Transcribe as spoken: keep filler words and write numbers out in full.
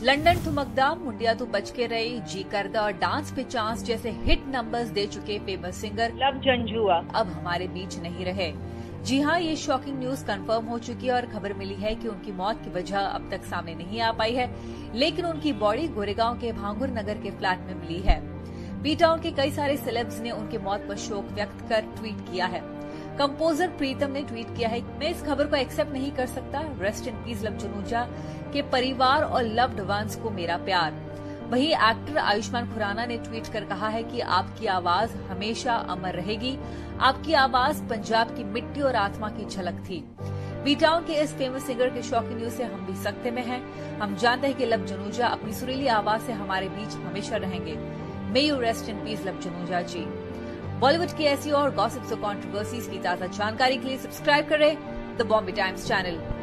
London ठुमकदा, मुंडिया तू बच के रही, जी करदा और डांस पे चांस जैसे हिट नंबर्स दे चुके फेमस सिंगर लव जंजुआ अब हमारे बीच नहीं रहे। जी हाँ, ये शॉकिंग न्यूज कंफर्म हो चुकी है और खबर मिली है कि उनकी मौत की वजह अब तक सामने नहीं आ पाई है, लेकिन उनकी बॉडी गोरेगांव के भांगुर नगर के फ्लैट में मिली है। बी टाउन के कई सारे सेलेब्स ने उनकी मौत पर शोक व्यक्त कर ट्वीट किया है। कंपोजर प्रीतम ने ट्वीट किया है, मैं इस खबर को एक्सेप्ट नहीं कर सकता। Rest in peace Lav Januja के परिवार और लव्ड वंस को मेरा प्यार। वहीं एक्टर आयुष्मान खुराना ने ट्वीट कर कहा है कि आपकी आवाज हमेशा अमर रहेगी। आपकी आवाज पंजाब की मिट्टी और आत्मा की झलक थी। बी टाउन के इस फेमस सिंगर के शॉकिंग न्यूज से हम भी सख्ते में हैं। हम जानते हैं कि लव जनुजा अपनी सुरीली आवाज से हमारे बीच हमेशा रहेंगे। May you rest in peace Lav Januja ji. Bollywood की ऐसी और गॉसिप्स और कंट्रोवर्सीज की ताजा जानकारी के लिए सब्सक्राइब करें द बॉम्बे टाइम्स चैनल।